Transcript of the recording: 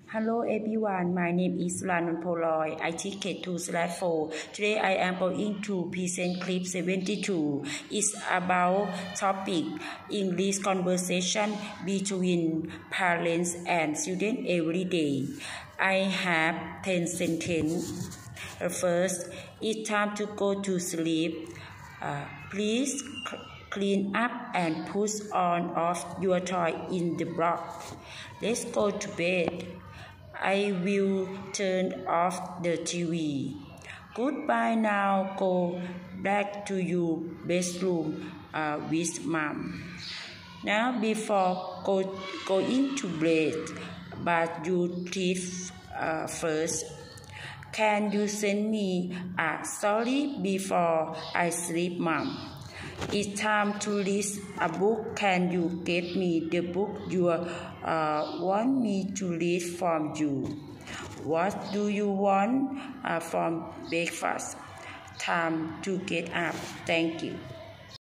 Hello everyone, my name is Sulanun Poloy. I teach K2/4. Today I am going to present clip 72. It's about topic English conversation between parents and students every day. I have 10 sentences. First, it's time to go to sleep. Please clean up and put on off your toy in the box. Let's go to bed. I will turn off the TV. Goodbye now. Go back to your bedroom with mom. Now before going to bed, but you teeth first. Can you send me a story before I sleep, mom? It's time to read a book. Can you get me the book you want me to read from you? What do you want from breakfast? Time to get up. Thank you.